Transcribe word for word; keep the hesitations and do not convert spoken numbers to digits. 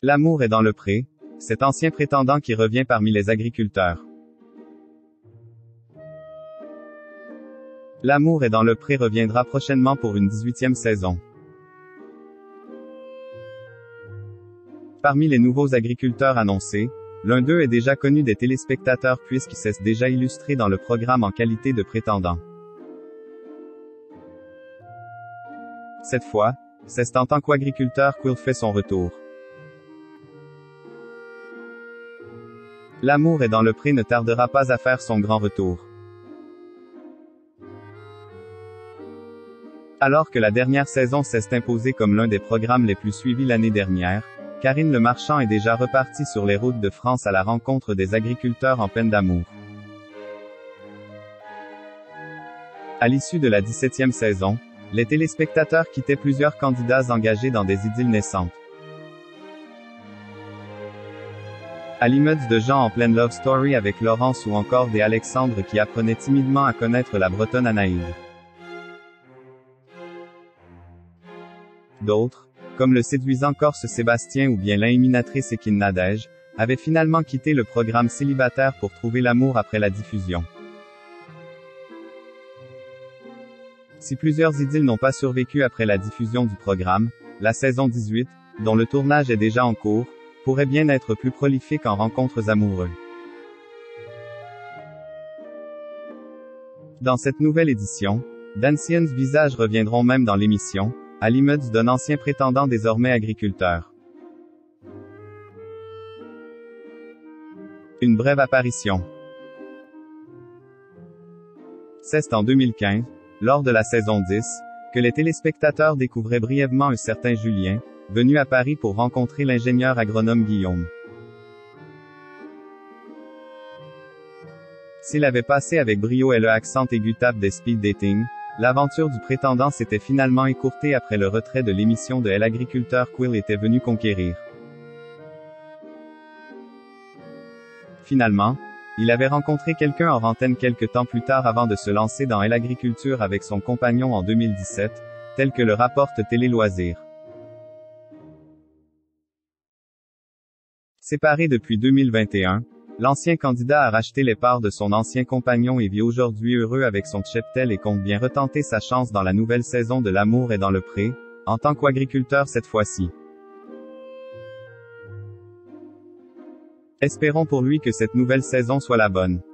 L'amour est dans le pré, cet ancien prétendant qui revient parmi les agriculteurs. L'amour est dans le pré reviendra prochainement pour une dix-huitième saison. Parmi les nouveaux agriculteurs annoncés, l'un d'eux est déjà connu des téléspectateurs puisqu'il s'est déjà illustré dans le programme en qualité de prétendant. Cette fois, c'est en tant qu'agriculteur qu'il fait son retour. L'amour est dans le pré ne tardera pas à faire son grand retour. Alors que la dernière saison s'est imposée comme l'un des programmes les plus suivis l'année dernière, Karine Le Marchand est déjà repartie sur les routes de France à la rencontre des agriculteurs en peine d'amour. À l'issue de la dix-septième saison, les téléspectateurs quittaient plusieurs candidats engagés dans des idylles naissantes. À l'image de Jean en pleine love story avec Laurence ou encore des Alexandre qui apprenaient timidement à connaître la Bretonne Anaïde. D'autres, comme le séduisant Corse Sébastien ou bien l'éliminatrice Ekin Nadège, avaient finalement quitté le programme célibataire pour trouver l'amour après la diffusion. Si plusieurs idylles n'ont pas survécu après la diffusion du programme, la saison dix-huit, dont le tournage est déjà en cours, pourrait bien être plus prolifique en rencontres amoureuses. Dans cette nouvelle édition, d'anciens visages reviendront même dans l'émission, à l'image d'un ancien prétendant désormais agriculteur. Une brève apparition. C'est en deux mille quinze, lors de la saison dix, que les téléspectateurs découvraient brièvement un certain Julien, venu à Paris pour rencontrer l'ingénieur agronome Guillaume. S'il avait passé avec brio et le accent aigu-tape des speed dating, l'aventure du prétendant s'était finalement écourtée après le retrait de l'émission de l'agriculteur qu'il était venu conquérir. Finalement, il avait rencontré quelqu'un hors antenne quelque temps plus tard avant de se lancer dans l'agriculture avec son compagnon en deux mille dix-sept, tel que le rapporte Télé Loisirs. Séparé depuis deux mille vingt et un, l'ancien candidat a racheté les parts de son ancien compagnon et vit aujourd'hui heureux avec son cheptel et compte bien retenter sa chance dans la nouvelle saison de L'amour est dans le pré, en tant qu'agriculteur cette fois-ci. Espérons pour lui que cette nouvelle saison soit la bonne.